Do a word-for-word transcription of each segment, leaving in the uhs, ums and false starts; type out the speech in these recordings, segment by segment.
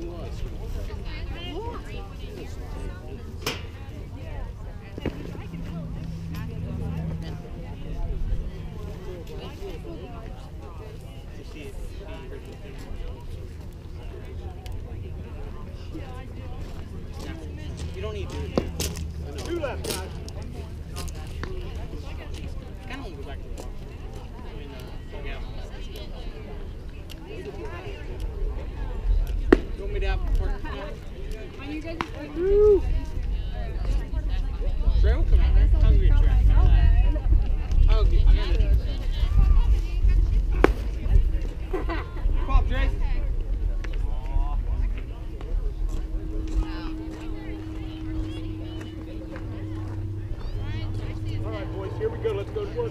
You don't need to do it. Two left, guys. I kind of want to go back to the box. I mean, uh, yeah. You want me to have a partner? Are you guys Woo! Trey will come out there. I'll get Trey. I'll get, I got it. Come on, Trey. All right, boys, here we go. Let's go to work.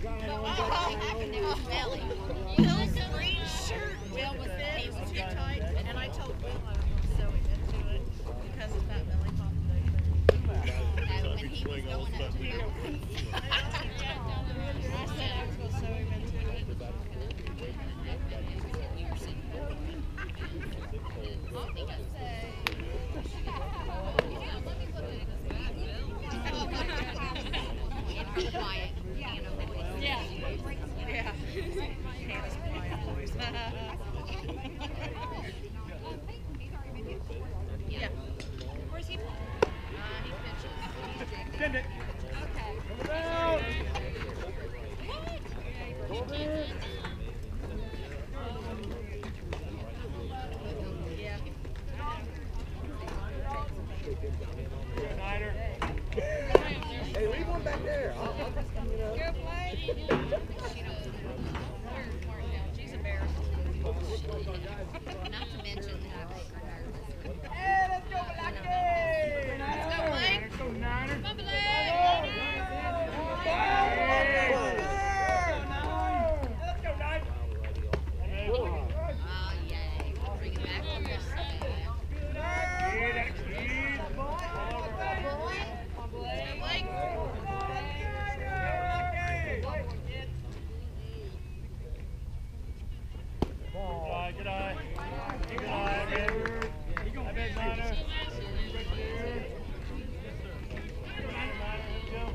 happened to his belly. His green shirt Will was in, he was too tight, and I told Will I was sewing into it because of that belly pop. No, when he was going up to mountains. I said I was going to sew him into it. Quiet. Yeah. Yeah. Hannah's quiet voice. Yeah. Where's he playing? Uh, he pitches. Send it. Okay. Out. Yeah. Good nighter. Hey, leave one back there. I'll, I'll just, you know. Go play. She does. Where's Martindale? She's embarrassed. Not to mention that I make her nervous. Hey, let's go, Blackie! Let's go, Blake. Let's go, Niner. Come on, Blake. Let's go, Nine. Oh, yay. Bring it back on this side. Yeah, that's good. Blake. Good eye, good eye. Good eye, I bet. I bet, Niner. Right there. Niner, Niner, let's go.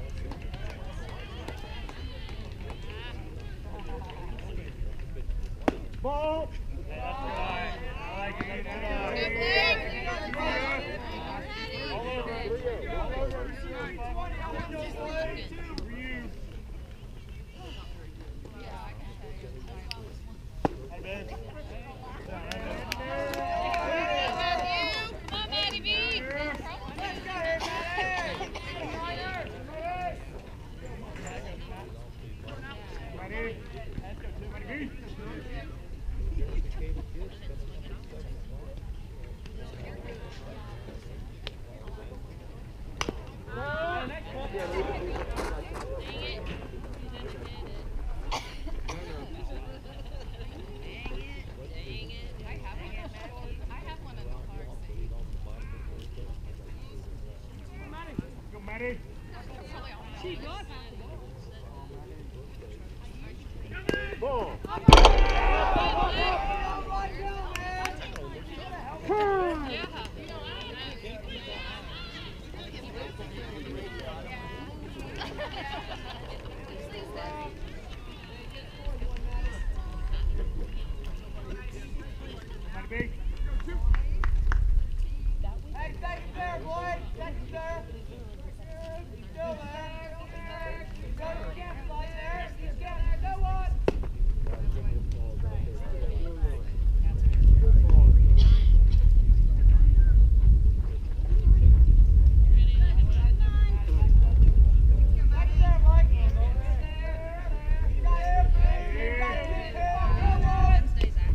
Ball. Yeah, that's good eye. I like it. Good eye. All over. All over. For you. I bet. Come on, Maddie B. Ready? Ready? Go, Maddie. Ball. Maddie B. Hey, stay there, boy. Stay there. Go there. Go to the campsite there. Get there. Go on. Back there, Mike. You got him. You got him. Go on. Stays out.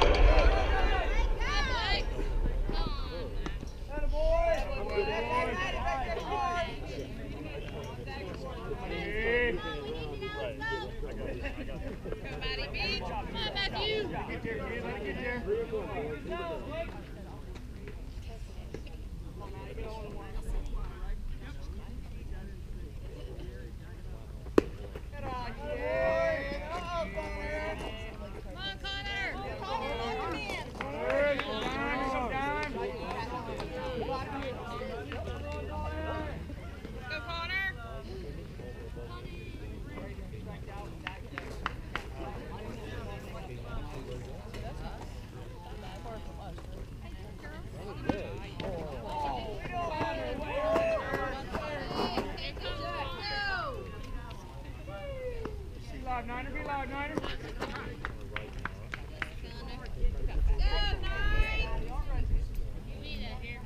Atta boy. Hey, Maddie, back there, boy. Maddie. Go, Maddie B. Come on, Matthew. Get there, kid. Let it get there. Get on, kid. Oh, boy. Come on, Connor. Hey, time, sometime. Go, Connor. Be loud, Niner. Be loud, Niner. Go, Nine. You need that here.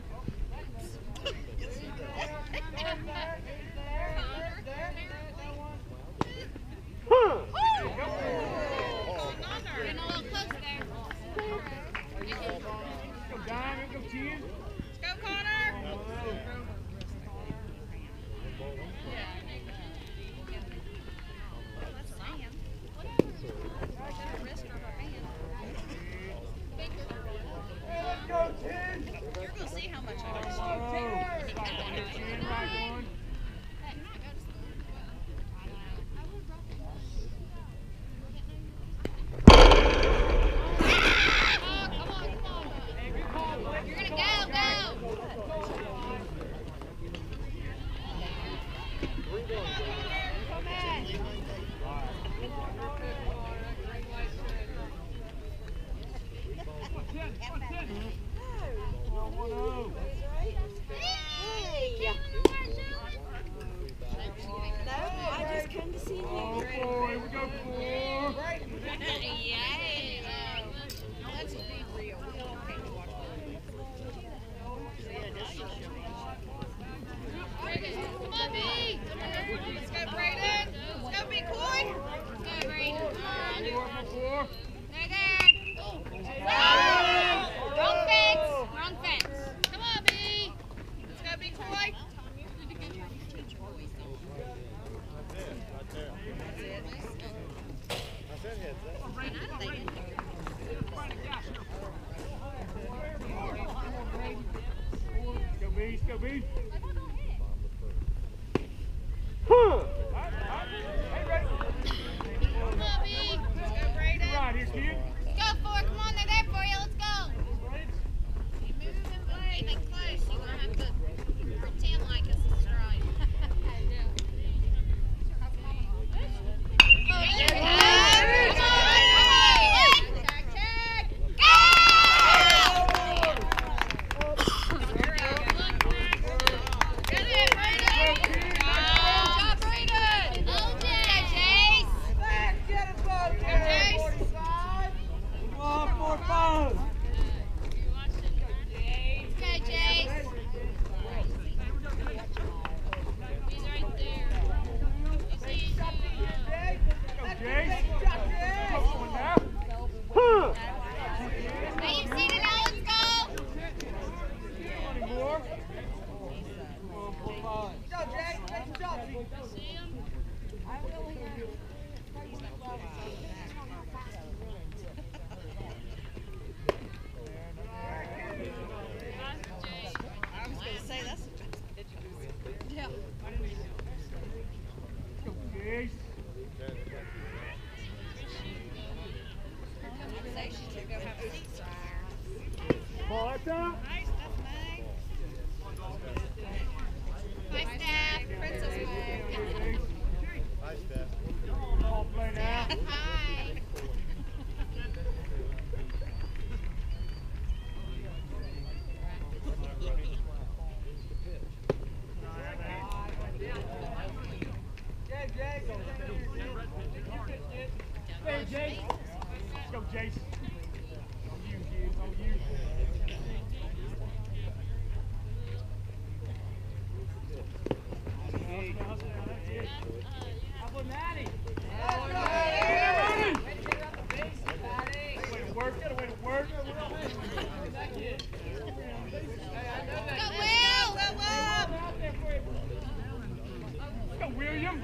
Getting a little close there. Go, Don. Go, Tien. Go, Connor. Go Bees, go Bees. Huh. Hey, ready? Come on, B. Let's go, Brayden. Right here, kid. Let's go, Ford. Come on, they're there for you. Let's go. You move and play. Anything close, you're going to have to pretend like it's a strike. Oh, there you go. Come on, come on. Check, check. Get it, Brayden. Good job, Brayden. Oh, Chase. Let's get it, folks. Go, Chase. forty-five. Come on, four, five. Okay, Chase. He's right there. You see he's Jay. Go Let's Jace. take a shot, Jay. Go on now. Huh. Now you've seen it now, let's go. Twenty more. Go, Jay. Take a shot. I was going to say that's the best pitch. Yeah. Go Jace. Say she should go have a seat. Ball at that. Nice stuff, Meg. Hi, Steph. Princess Meg. Ball play now. Hi. Jay, Jay. Hey, Jace. Let's go, Jace. On you, kids. On you. Hey. How about Maddie? Way to work. Get away to work. Go, Will. Go, Will. Let's go, William.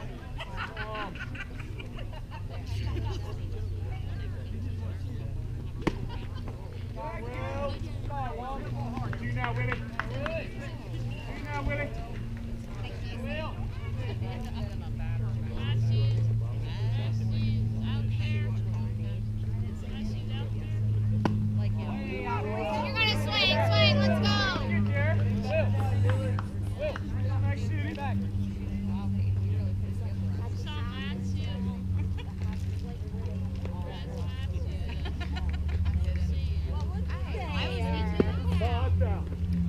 You now, Willie. You now, Willie. You're going to swing, swing. Let's go. Get there. Nice shooting. Ball at that.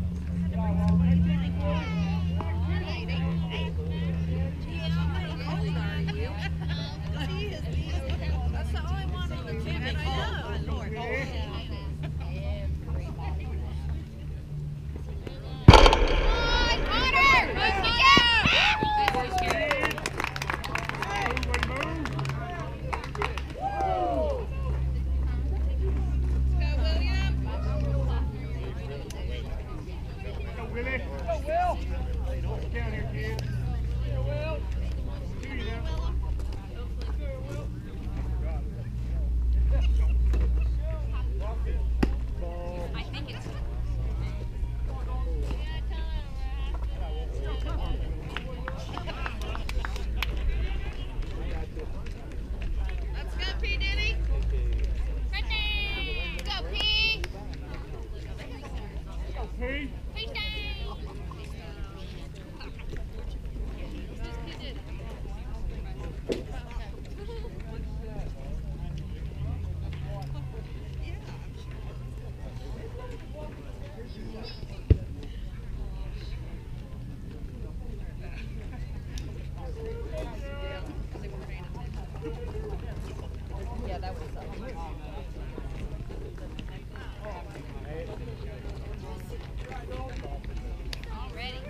That's the only one on the team that I know. I think it's. Let's go, P. Diddy. Right there. Go, P. Go, P. P down. Just P. Diddy. Yeah, that was already.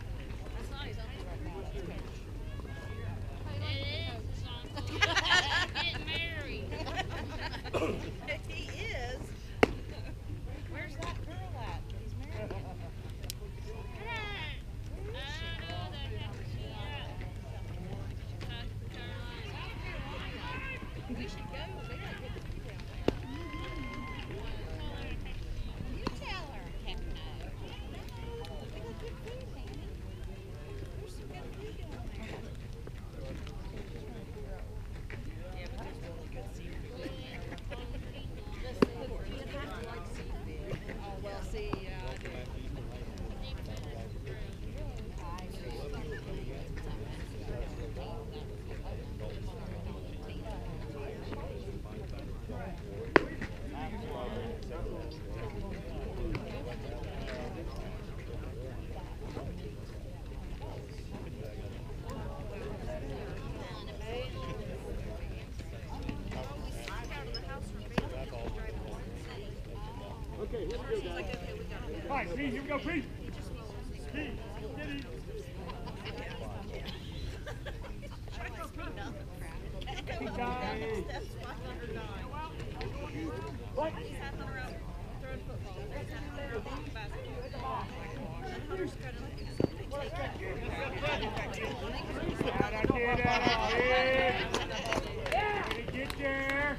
That's nice. All right, Pete, here we go, Pete. Pete, get it. Keep going. What? He's half on around throwing football. He's half on around throwing basketball. And Hunter's kind of like, Out of kid, out of kid. Get there.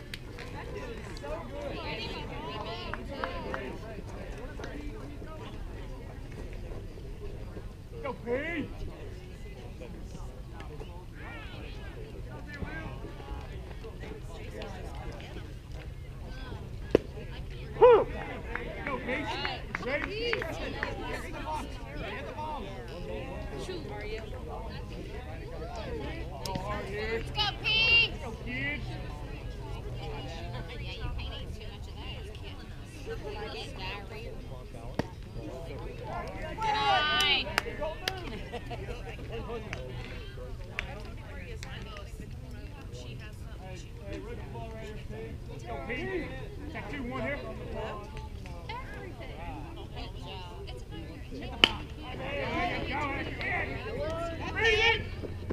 Go, Pete. Go, Pete. Ready? Let's go, Pete! Go, kids. Yeah, you can't eat too much of that as a kid. You get diarrhea. Good night. Hey, where's the ball right here, Pete? Go, Pete. Check two, one here. Everything. Good job. It's a good There you go. Read it.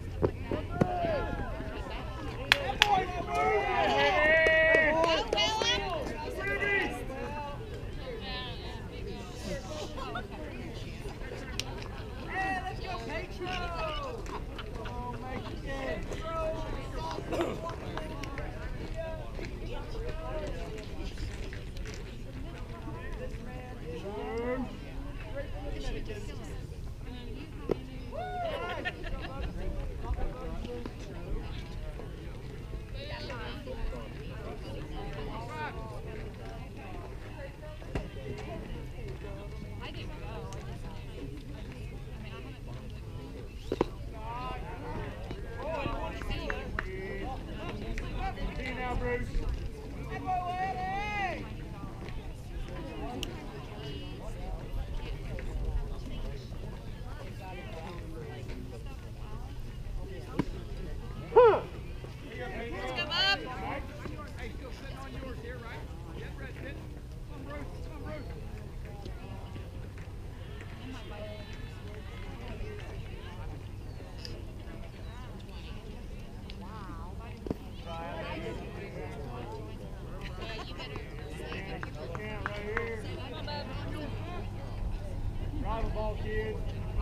Ball, kid.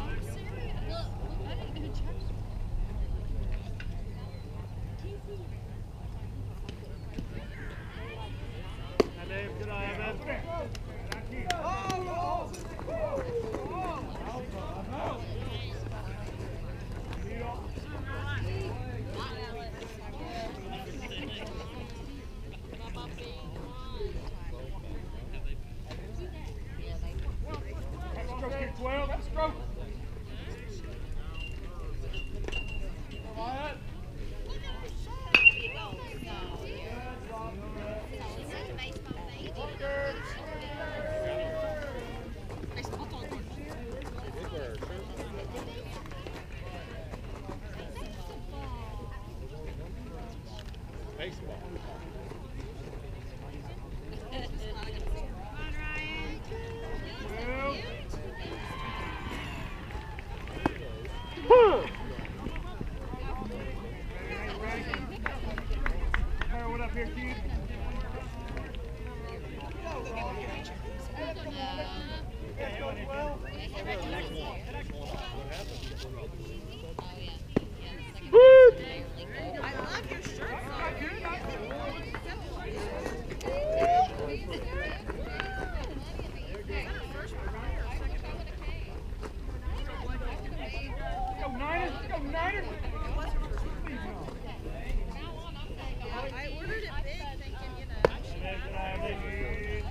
Good eye, Evan. twelve, that's stroke. Quiet. Baseball. What up here, kid? I love your shirt. Go Niners! Go Niners! I ordered it big thinking, you know.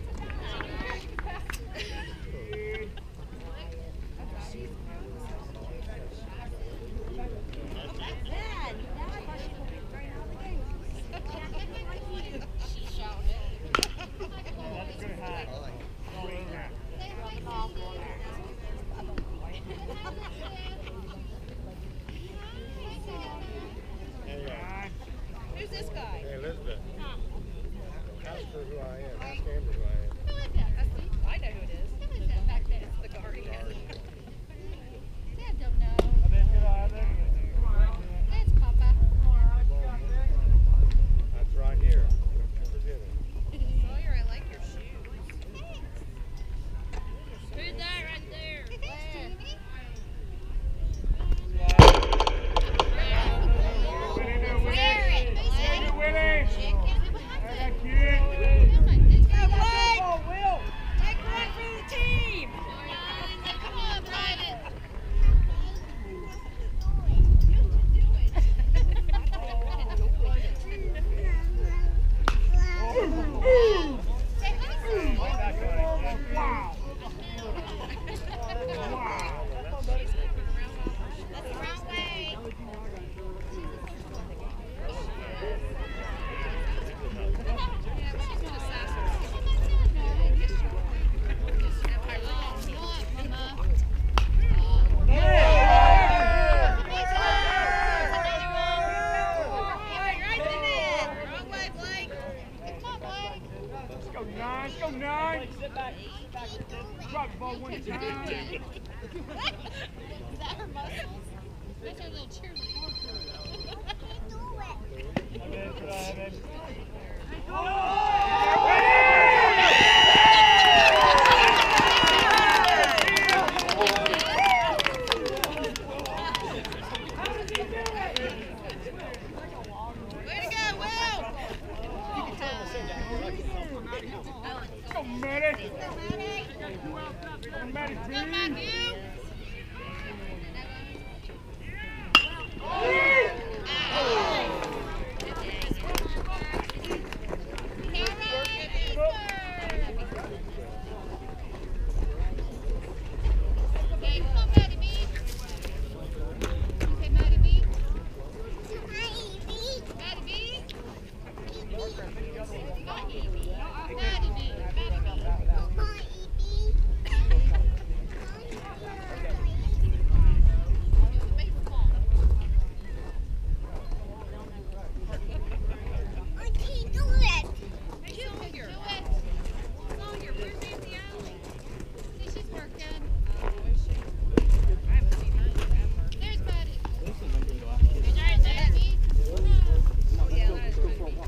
Who's this guy? Hey, Elizabeth. Ask her who I am. Ask Amber who I am. I know. Let's go nine. Sit back. Sit back. Drop the ball one time. Is that her muscles? That's her little cheerleader. Amen, amen. Way to go, Will! Go, Medic. Go, Medic, Go, please. Matthew! Okay, come on, Maddie B. Okay, Maddie B. Maddie B. Not Evie. Maddie B. Maddie B. Make it small. You can do it. Sawyer, where's Nancy Alley? See, she's working. There's Maddie. There's Maddie. Oh, yeah, that is pretty neat.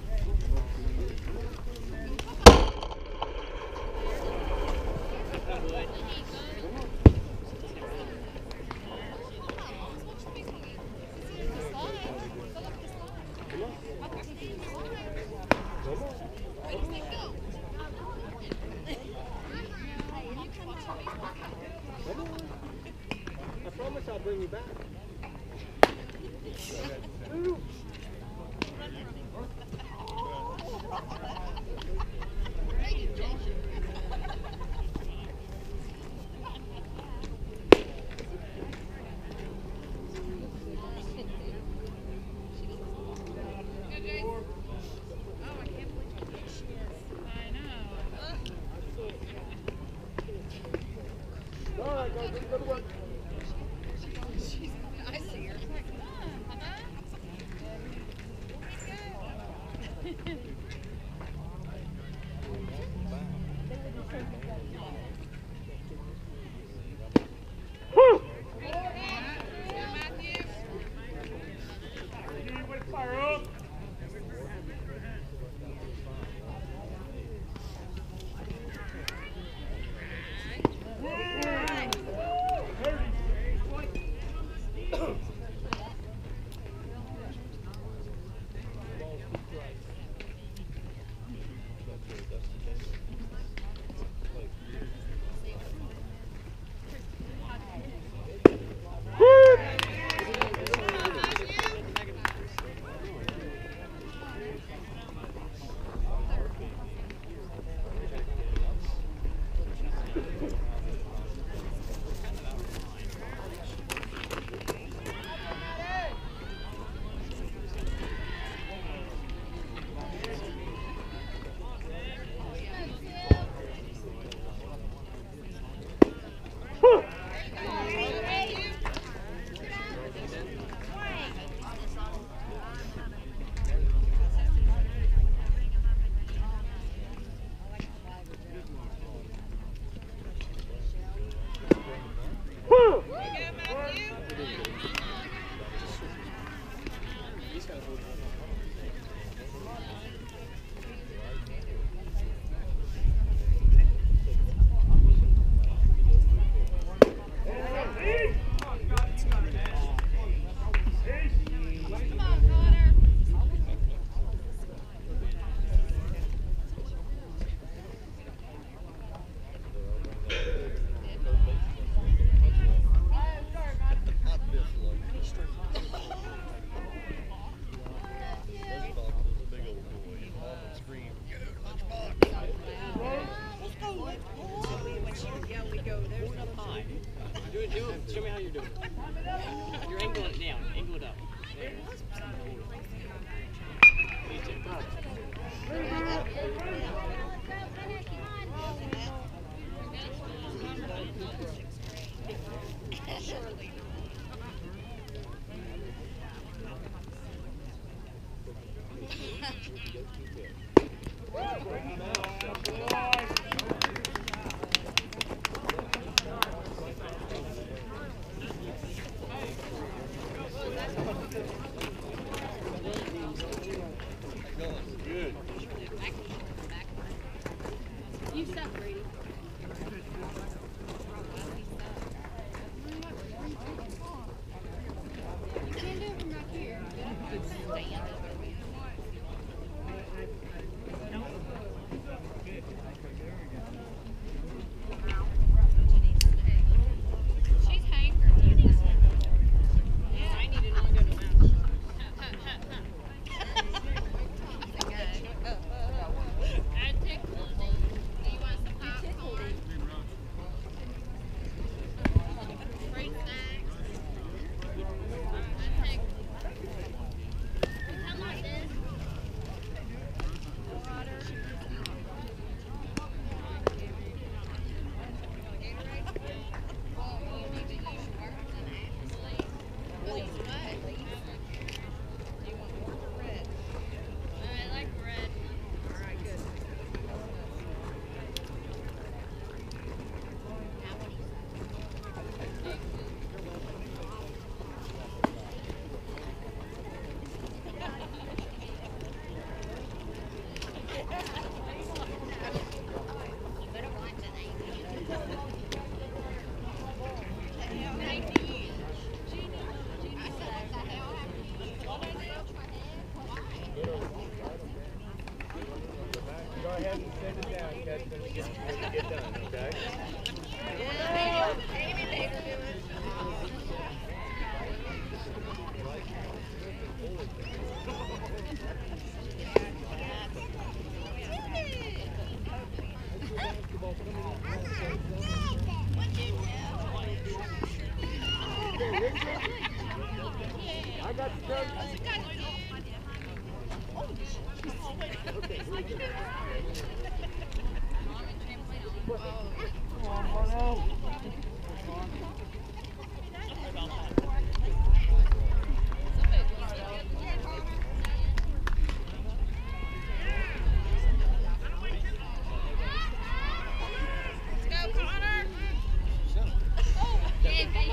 I promise I'll bring you back. I know. All right, guys, let's go to work. I see her. Woo! Go, Matthew. Need way to fire up. Woo! Go, Matthew. Come on, Connor. When she would yell, we go, there's no pie. Do it, do it. Show me how you're doing it. You're angling it down. Angle it up. There. Me too. Surely. You suck, Brady. You can't do it from back here. She's hangry. Yeah, I need to not go to lunch. I tickled him. Do you want some popcorn? Free snacks? I take. How much is? Water. Well, you need to use your words and actually. Please what? Do you want orange or red? I like red. All right, good. Now what do you say? You better watch it, ain't you? Thank you. I said, what the hell happened? What did I do? Why? Go ahead and send it down, Catherine, when you get done, okay? I got the coach. Come on, Bono. Let's go, Connor! Oh, yeah, baby!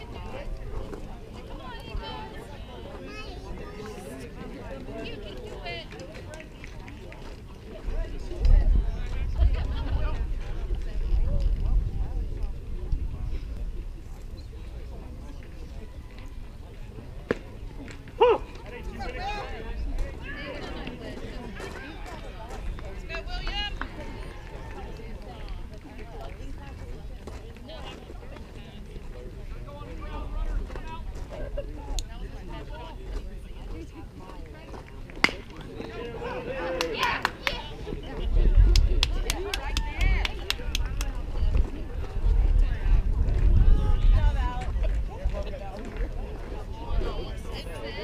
You can do it.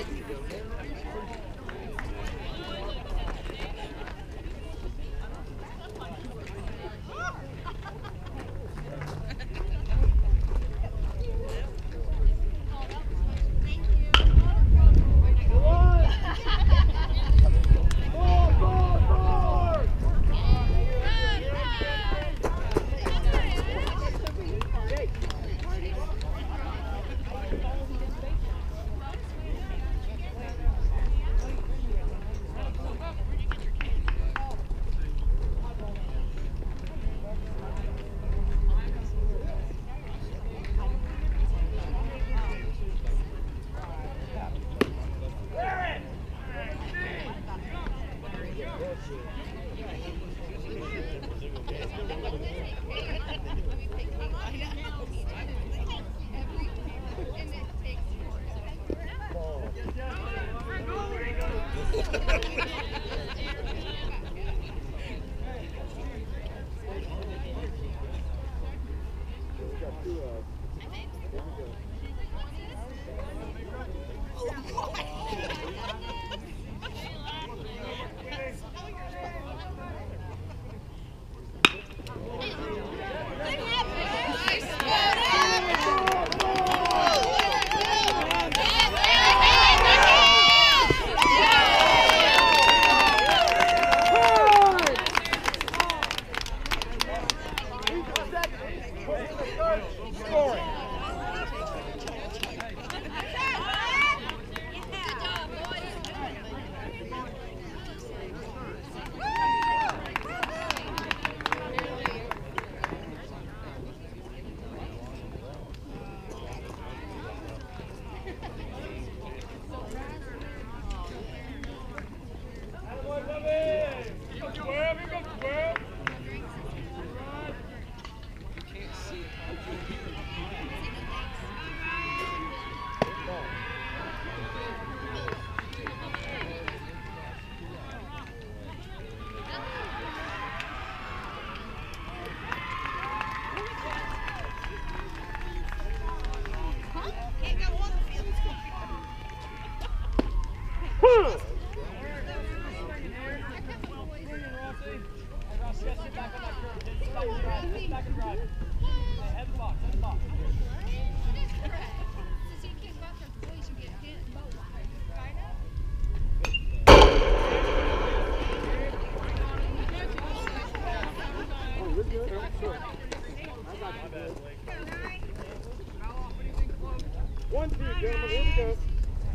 One, two, gentlemen, here we go.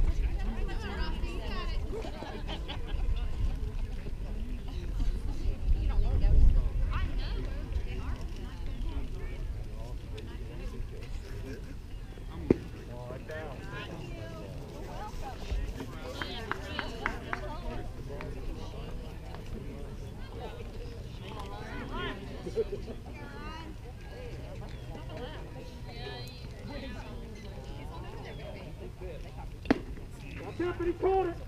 But he caught it.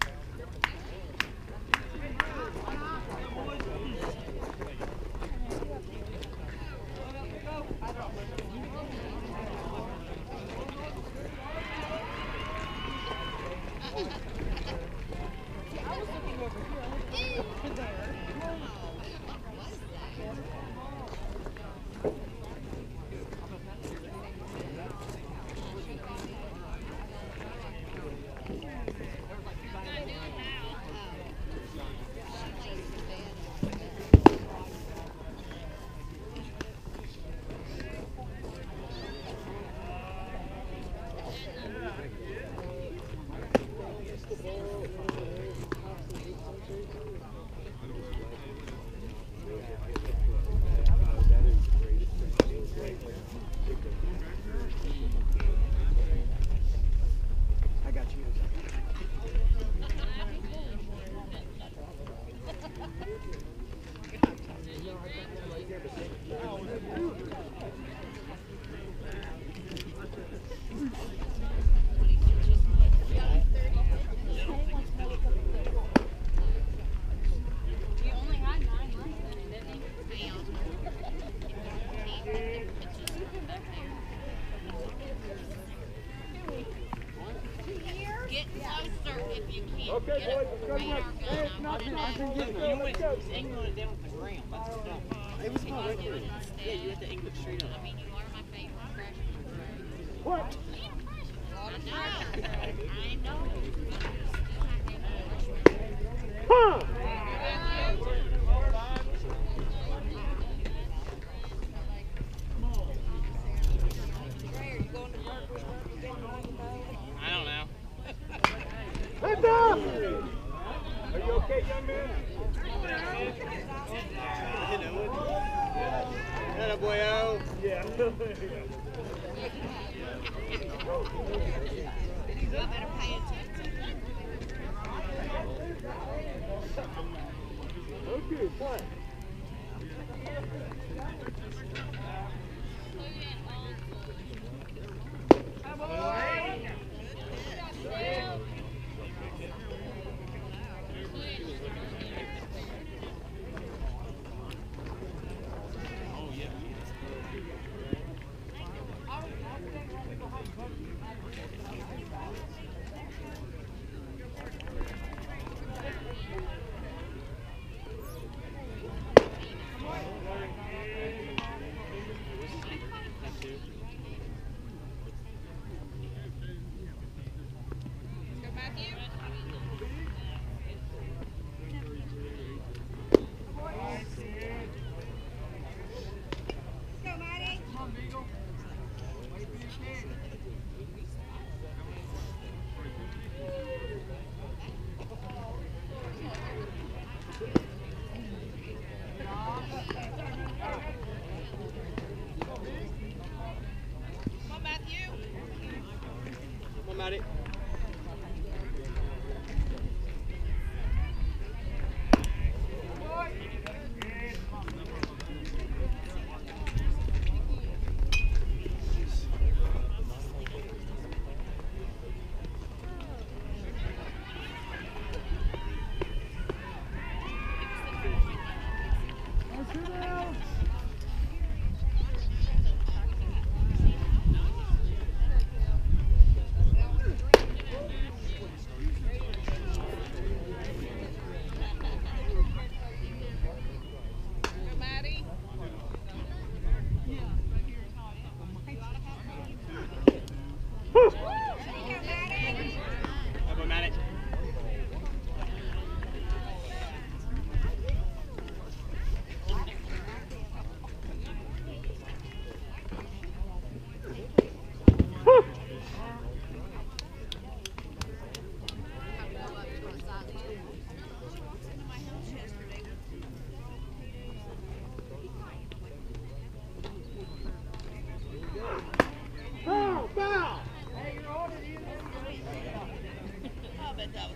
closer if you can. Okay, Get a boys, let's go radar next. gun. Hey, it's I not want to been- know. I've been No, getting you going. went, Let's go. you angling it down on the ground. That's the dumb. It was not right there. Yeah, you had to angle it straight I up. mean, you are my favorite freshman. What? I know. I know. Huh? I don't know. Heads up! Are you okay, young man? You know it. That a boyo. Yeah. I better pay attention. Okay, play. Go, Matthew. Go, Maddie. Come on, Matthew. Come on, Maddie. Go, Maddie. Go, Maddie. How about Maddie? Foul! Foul! I bet that was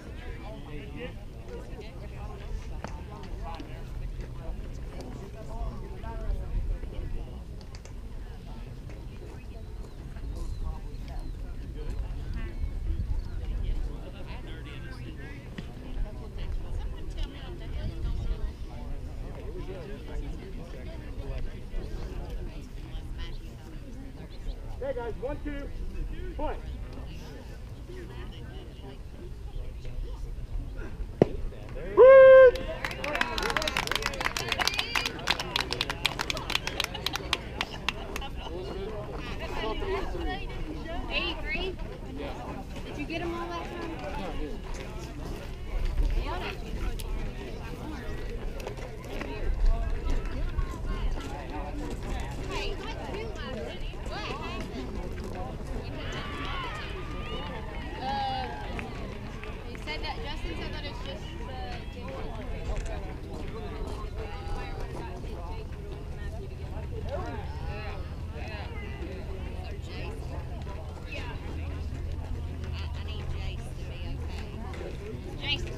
Someone tell me what the hell you gonna do. Hey guys, one, two, play. eighty-three? Did you get them all that time? Hey, what happened? Uh, he said that Justin said that it's just I need Jace to be okay. Jace.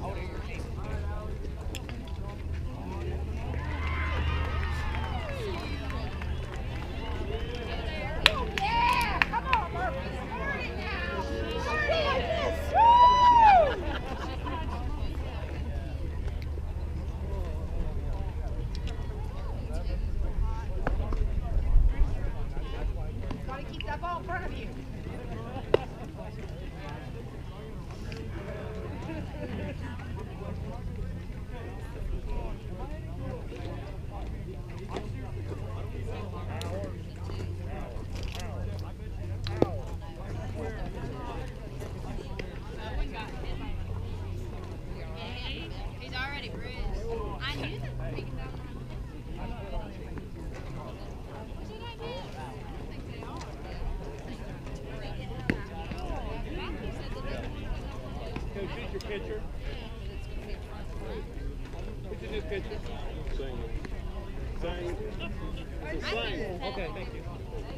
Yeah, come on, Murphy. Start it now. Yes. Gotta keep that ball in front of you. pitcher? Who's the new pitcher? Same. Same. It's the same. Okay, thank you.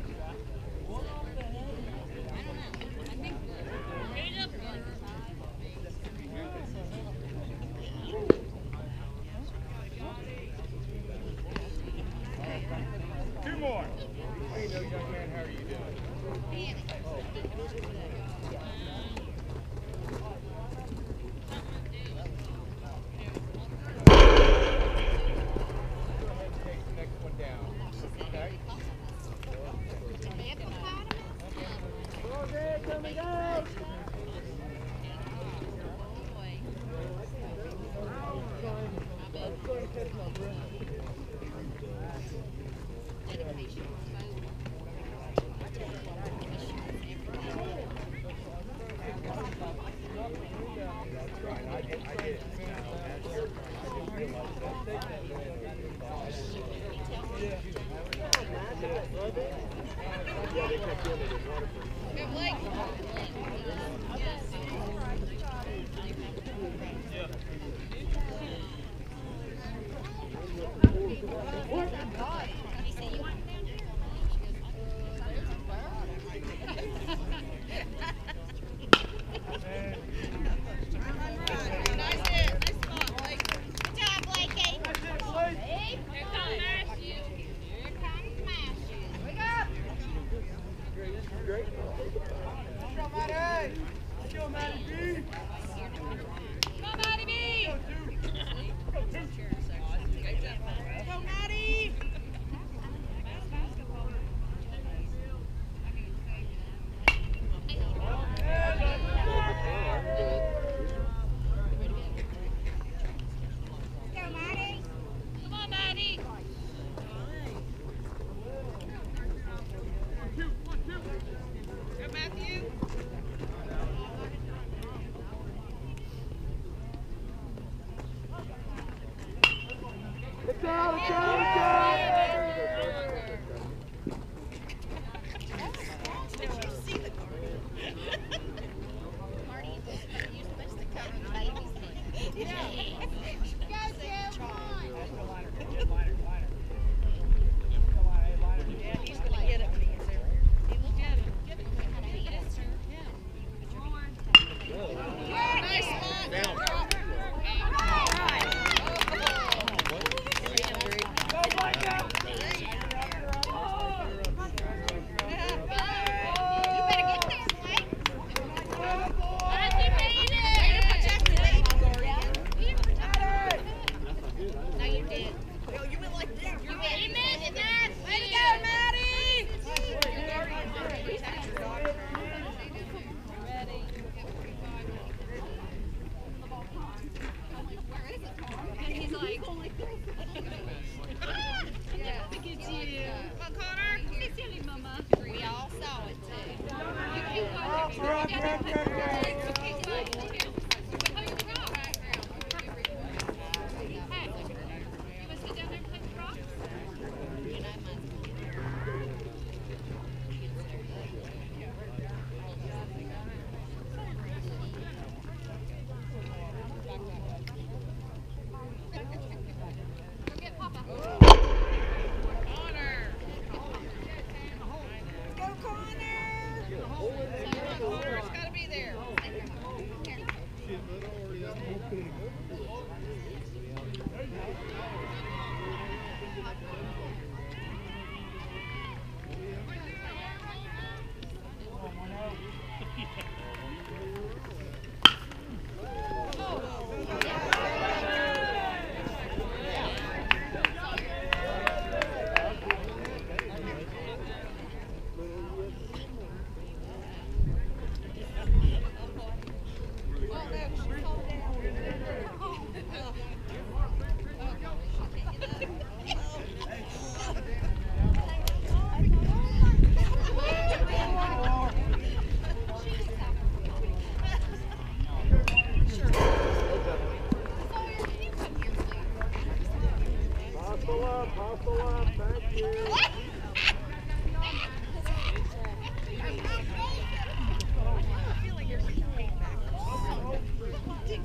Two more. Hey, no, young man, how are you doing? Take the next one down. Okay? Go, Dad, come and go!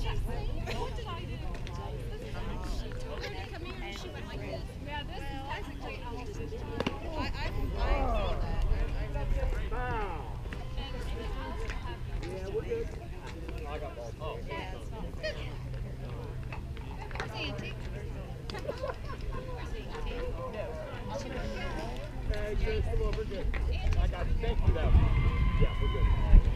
What did I do? She told her to come here and she went like this. Yeah, this is technically Alice's time. I, I, I saw that. Foul. Yeah, we're good. I got ball. Oh, Yeah, it's not fair. Where's Auntie? Where's Auntie? Hey, Chris, come on, we're good. I got you. Thank you, though. Yeah, we're good.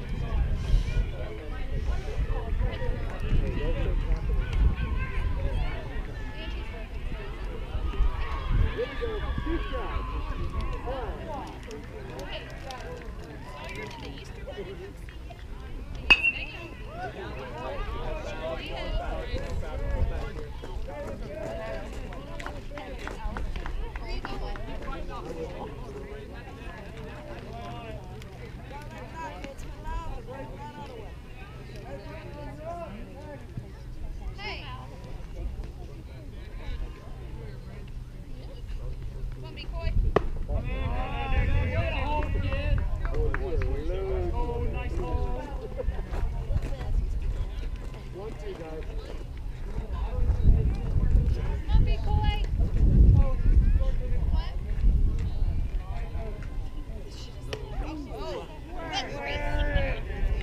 Here we go. Two strikes. One. Hey. Want me, Coy? Come in, Dexter. Get a hold, kid. Oh, we're Oh, nice hold. One, two, guys. Want me, Coy? What? Oh, good grief.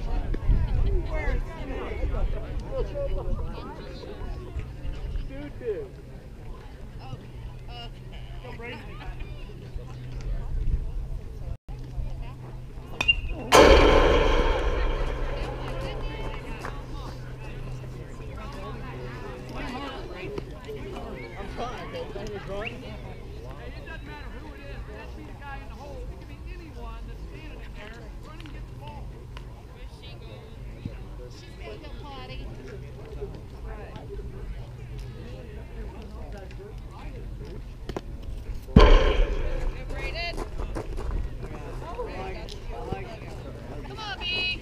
Two, two. Oh, okay. Go Brady. I'm fine, baby. Thank you, John. Hey, it doesn't matter who it is. It has to be the guy in the hole. It could be anyone that's standing in there. Run and get the ball. She's gonna go potty. Go Braden. Come on, B.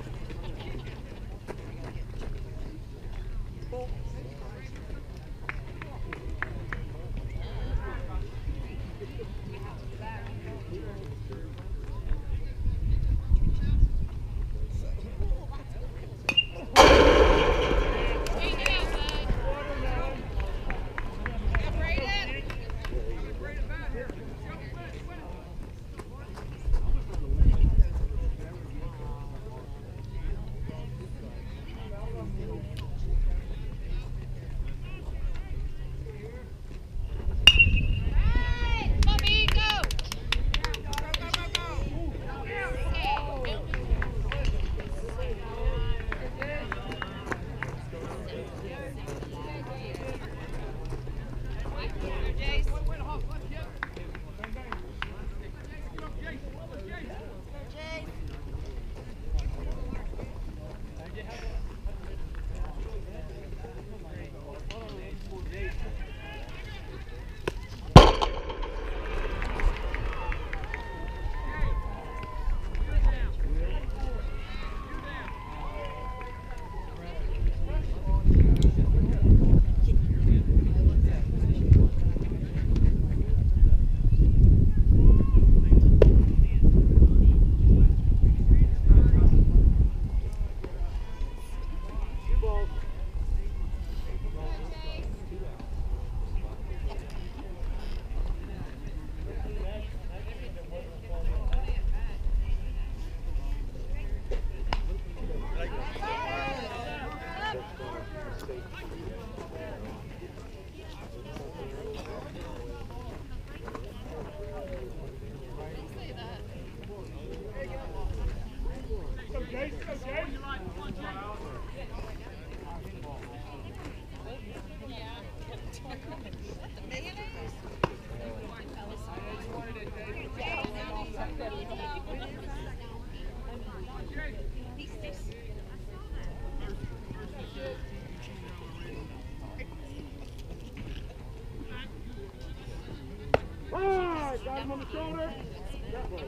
Hey, get out, bud. Go Braden. Come on, B, go. Jace. Two balls. Go, Jace. Go, Jace. Ah, got him on the shoulder. That way.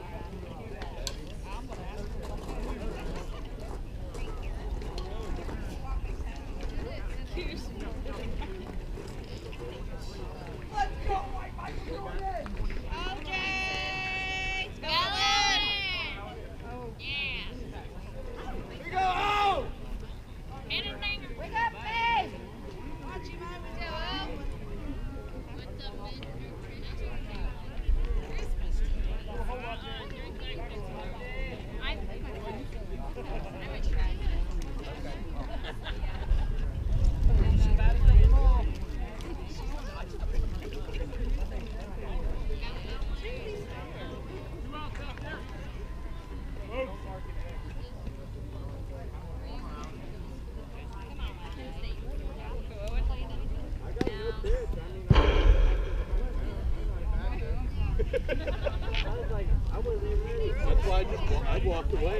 Let's go, White Michael Jordan! Oh, Jace. Go, Here we go! Oh! Anything. Wake up,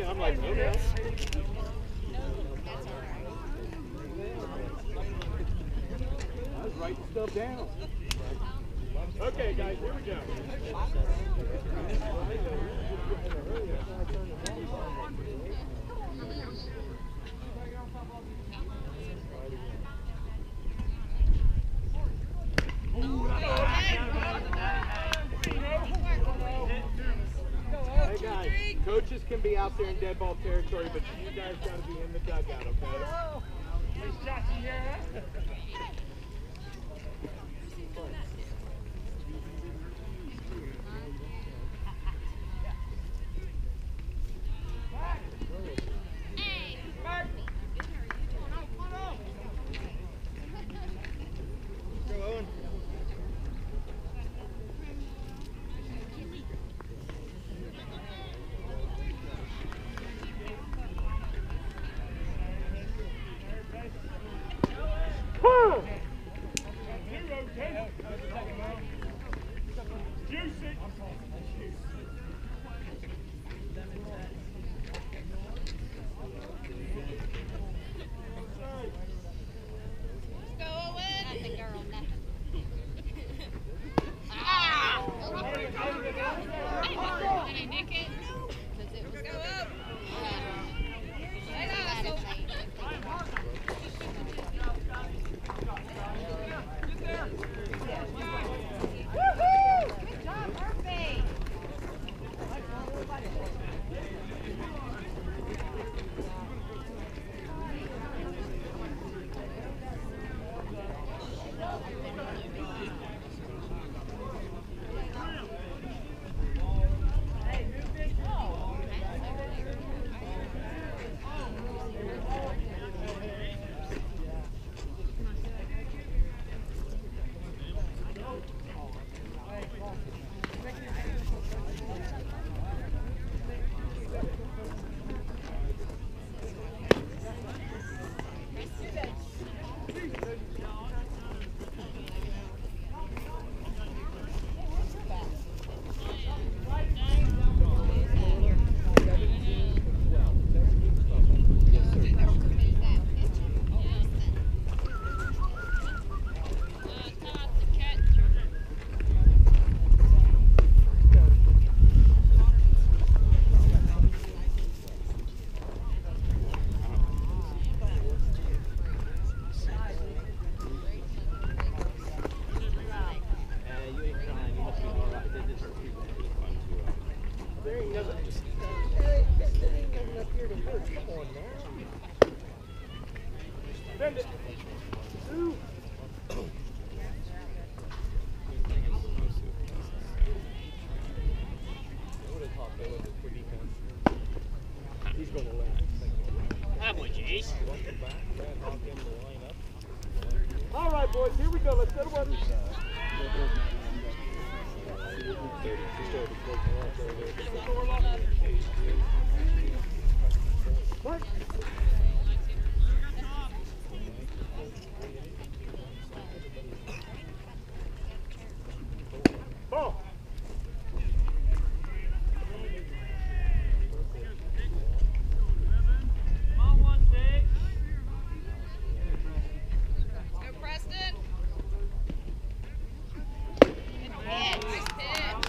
I'm like, no, no. I was writing stuff down. Okay, guys, here we go. Hey guys, coaches can be out there in dead ball territory, but you guys got to be in the dugout, okay? Nice shot, Sierra. Send it. Ooh. He's going to land. That boy, Jace. All right, boys, here we go. Let's go to work. What? Ball. Go, Preston. Yeah, nice pitch.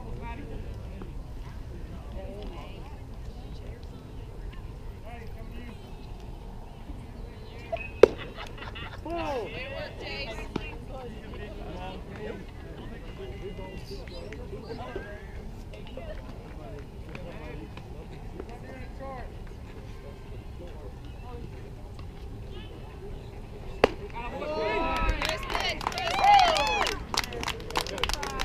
Whoa! Good work, Chase. Chris, good. Chris, good.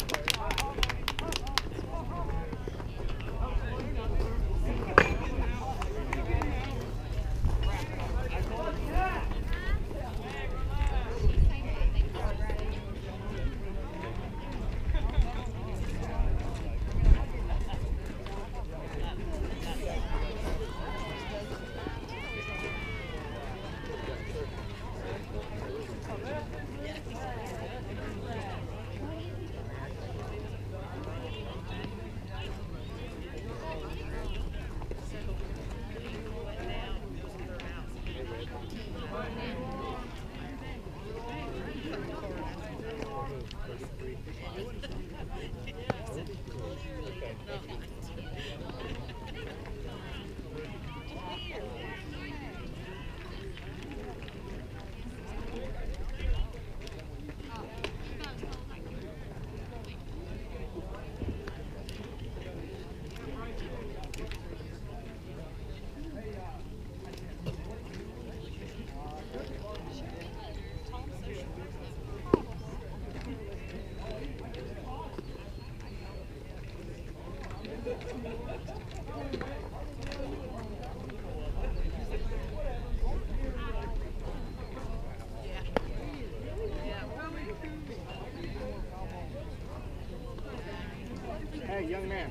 Hey, young man.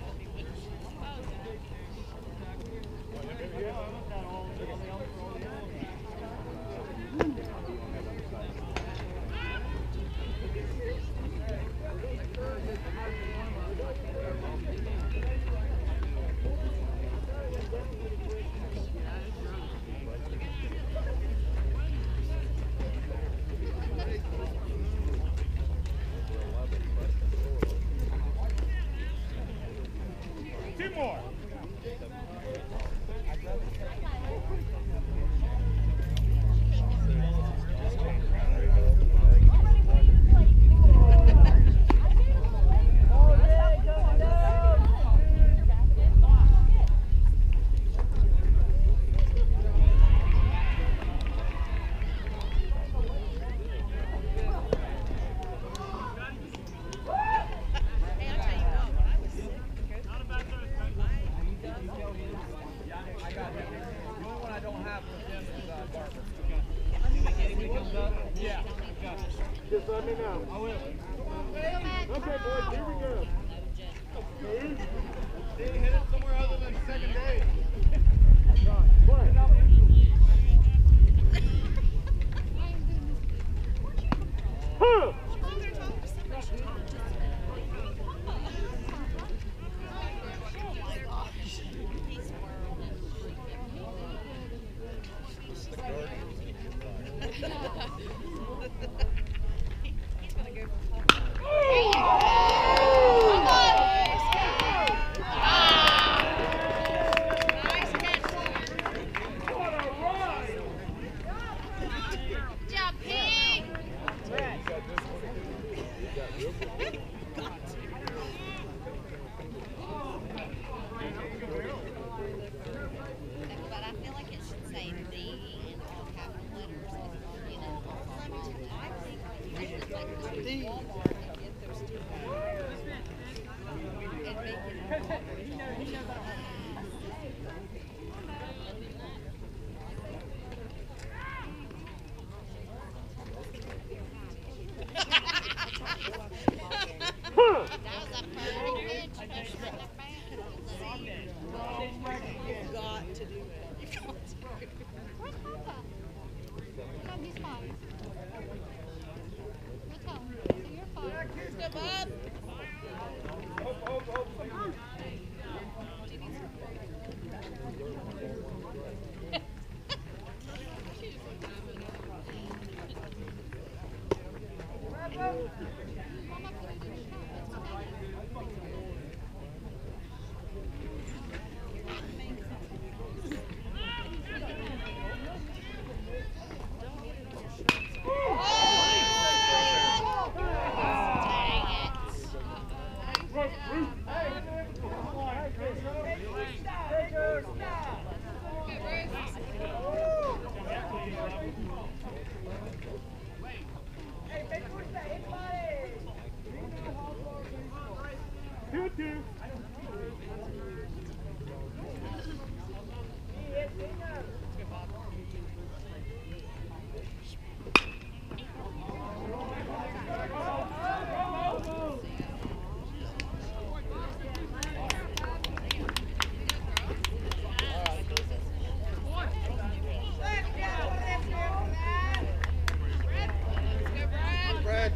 Two more. Hey, I'll tell you what, when I was sick, Not a bad service, man. The only one I don't have for him is uh, Barber. Yeah. Got it. Just let me know. I will. Okay, boys, here we go. Did he hit it somewhere other than second base? Play. Huh! I'm gonna talk to somebody. She talked to somebody. Oh my gosh. He swirled and He- he's gonna go for two. Brad.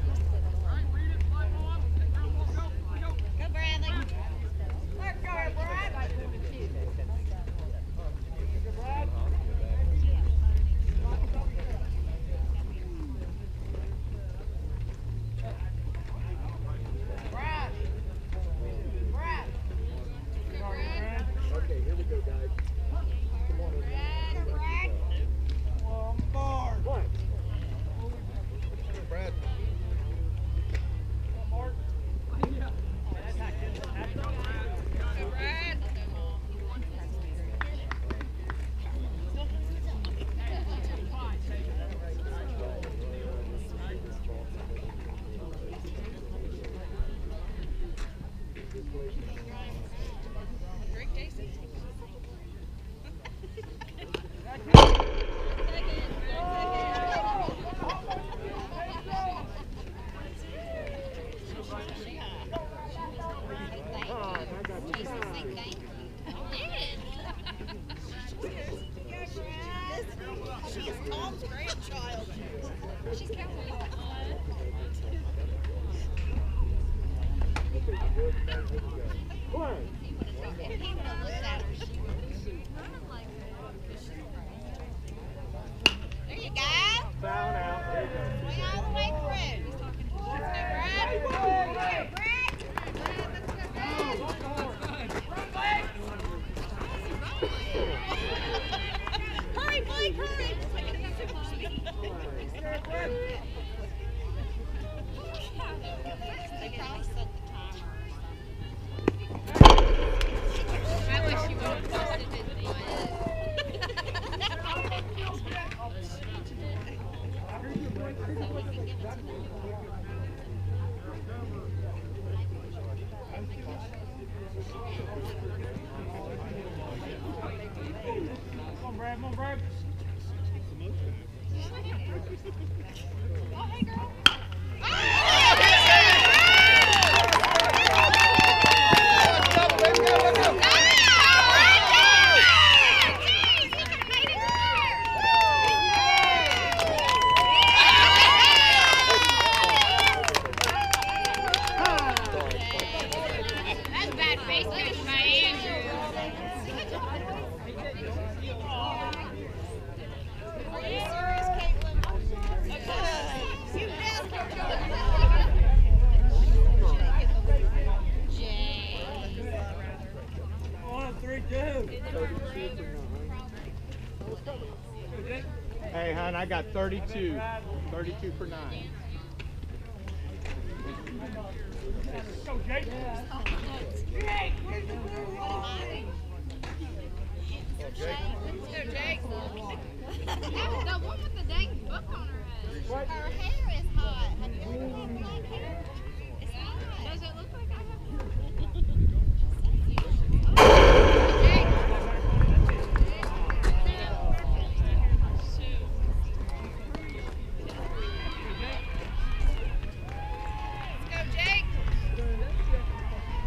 Go, Bradley. Let's go, Brad. Brad. Brad. Okay, here we go, guys. Come on. Brad, Brad. One bar. What? Brad. Go, Brad. Drake Jason. She is Tom's grandchild. She's counting. Okay, you good? Here we go. One. If he would have looked at her, she would have. There you go. Foul out. There you go. Way all the way through. Let's go, Brad. Brad. Brad. Hurry, Blake, hurry. They probably set the timer. I wish you would have posted it. Come on, Brad. Come on, Brad. Oh, hey, girl. That's bad face catch by Andrew. Are you serious, Caitlin? Okay. You just kept going. Jay. One, three, two. Hey, hon, I got thirty-two. thirty-two for nine. Go, Jake. Let's go, Jake. The one with the dang book on her head. Her hair is hot. Have you ever had black hair? It's hot. Does it look like I Let's go, Jake.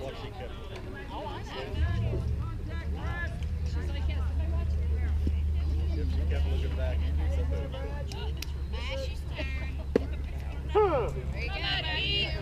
all she kept. Oh, I know. She's like, yeah, somebody watch me. Yep, she kept looking back. Ash's turn. Huh. Very good, buddy.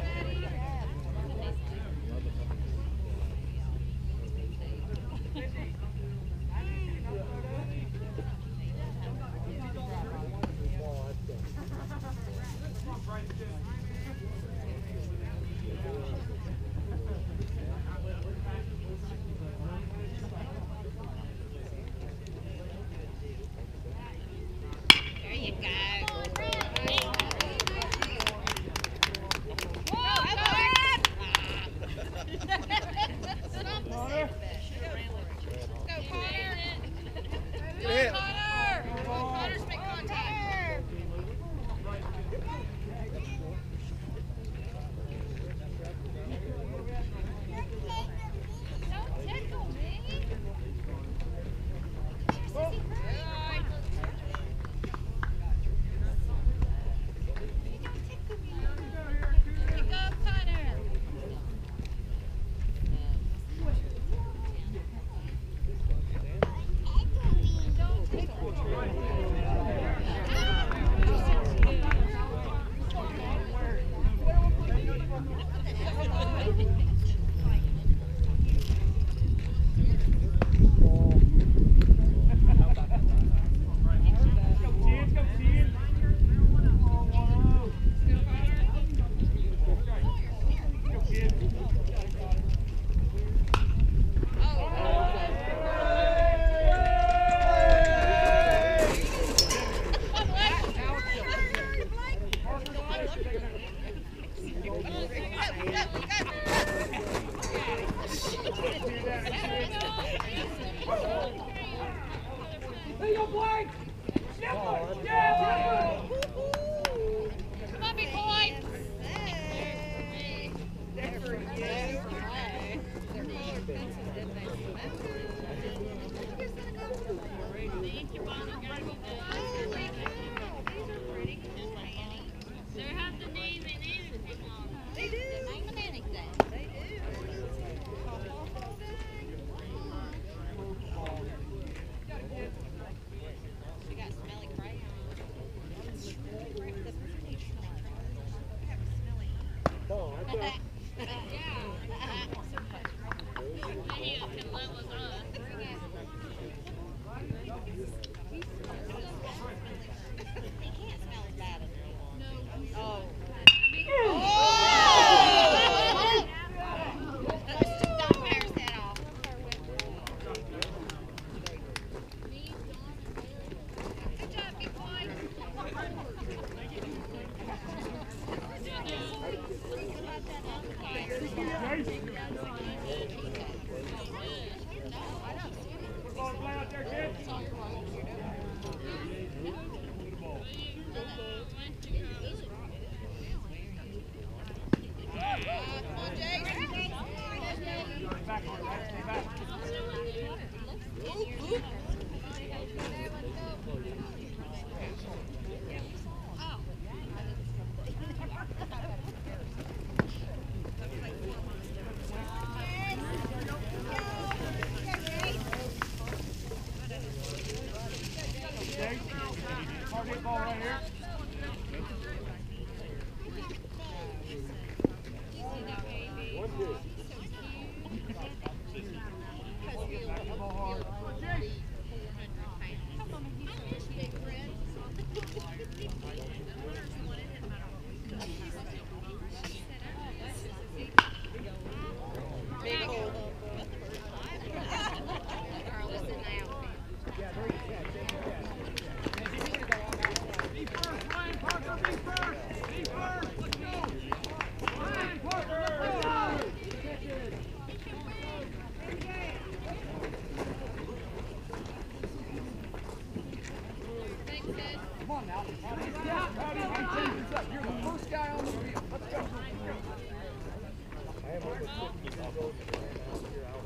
There you go. Hit. Connors, make contact. Don't tickle me. Sissy, cry. You don't tickle me. Pick up, Connor. Don't tickle There you go, Blake! Snipper! Yeah! Come on, big boy. They have the name and everything on them. They do. The name and anything. They do. She got smelly crayons. Oh, I thought. He can't smell as bad as me. Oh. Don't tear his head off. Good job, big boy. Target ball right here. One, two. Big hole. Girl, listen now. Be first, Ryan Parker, be first! Be first! Let's go! Ryan Parker, let's go! Thanks, kid. Come on now. Yeah, Patty, I'm taking this up. You're the first guy on the field. Let's go. I am almost fifty years old. You're out.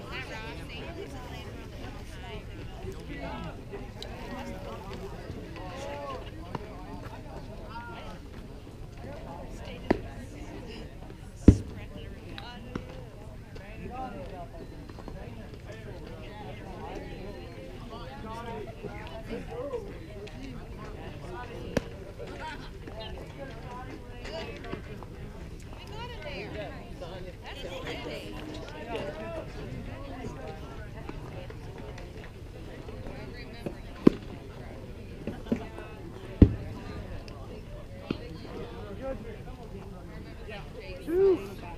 Is that Rossi? Two.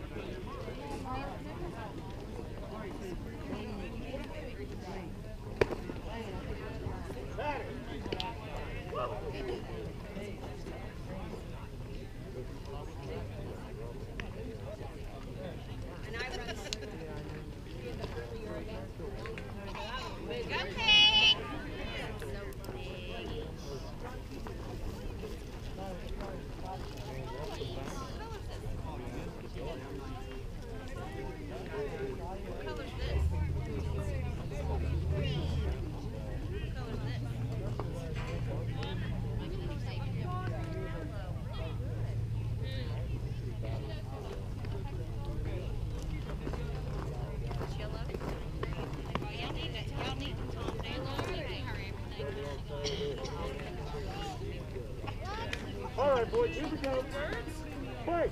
Go, Pete! What color's this? What color's this? It's yellow? Oh, y'all need to, y'all need to calm down. All right, boys, here we go. Play.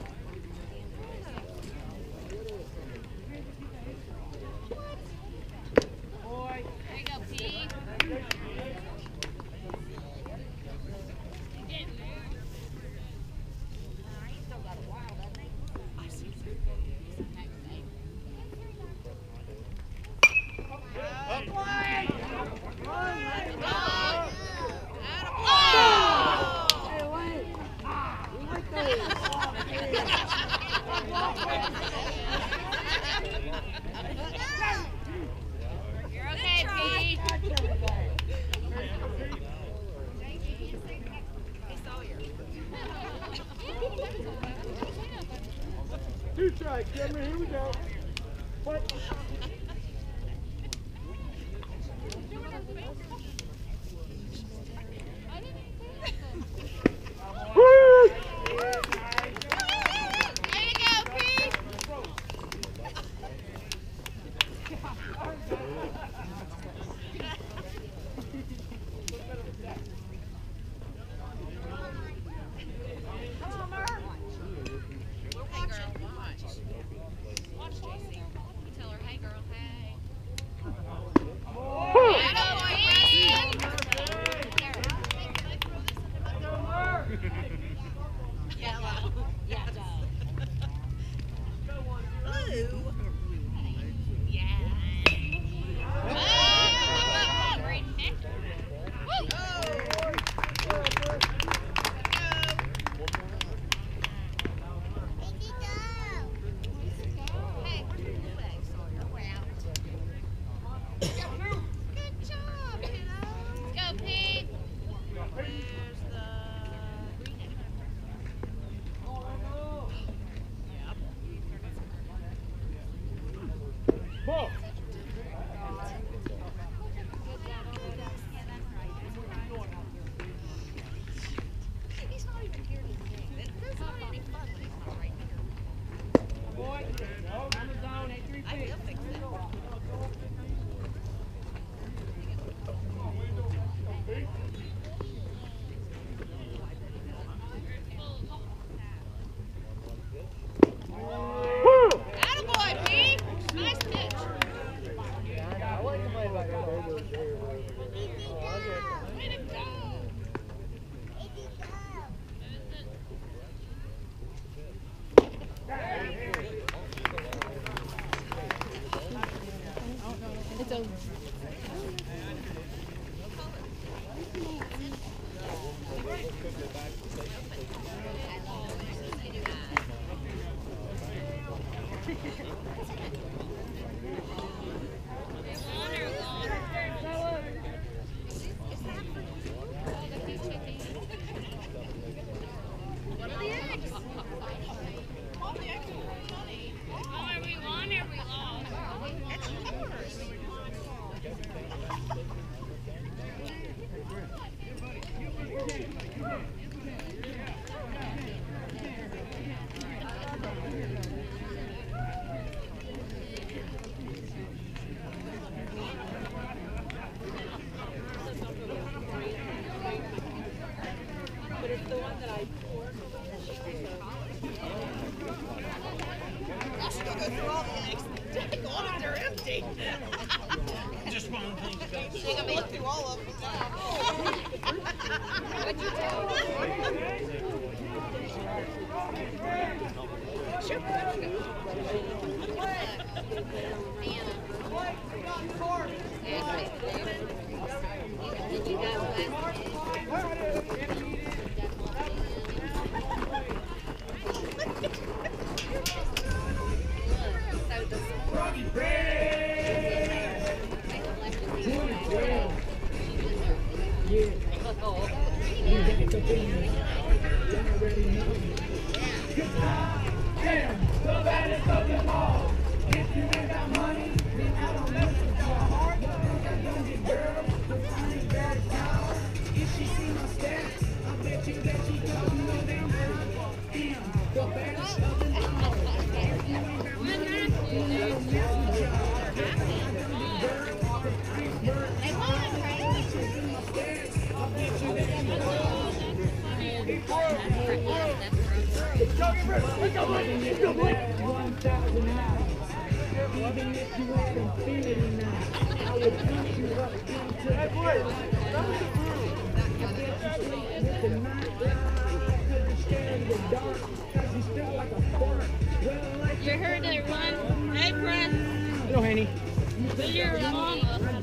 There you go, Pete. He's still got a while, doesn't he? I see. You're okay, Pete. Hey, Sawyer. Two strikes, Cameron, here we go. Play. Woo! Way to go, Pete. Hey, girl, watch. Watch, J C. You tell her, hey, girl. You heard everyone. Hey, Brett. Hello, Hanny. Do your mom.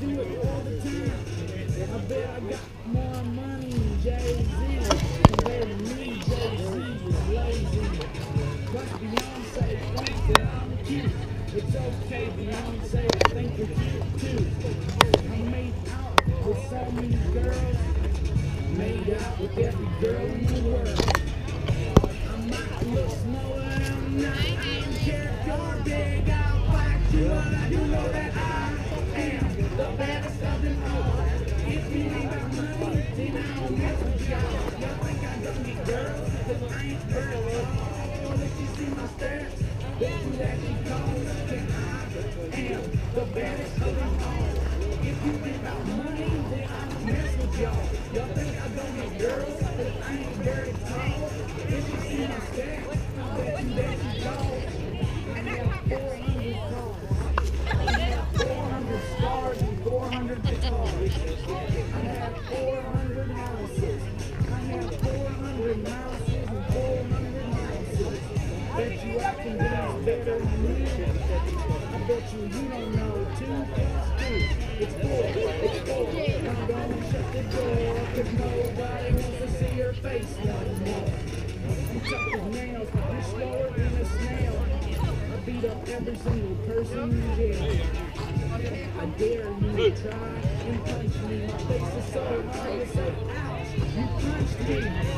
It's okay, Beyonce, I think you're cute too. I made out with so many girls, made out with every girl in the world. I might look small and I'm not, I don't care if you're big, I'll fight you up. You know that I am the baddest of them all. If you ain't got money, then I don't mess with y'all. Y'all think I don't get girls, cause I ain't girls at all. If you see my stats, bet you that she calls. I am the baddest of them all. If you ain't got money, then I don't mess with y'all. Y'all think I don't get girls, cause I ain't very tall. If you see my stats, I bet you that she calls. I have four hundred cars. I have four hundred stars and four hundred guitars. I have four hundred houses. I have four hundred mouses and four hundred houses. Bet you I can dance better than you. I bet you you don't know two plus two. It's four, it's four. I'm gonna shut the door, cause nobody wants to see your face no more. I'm tough as nails, you're slower than a snail. I beat up every single person you dare. I dare you to try and punch me. My face is so hard, it's so ouch. You punched me.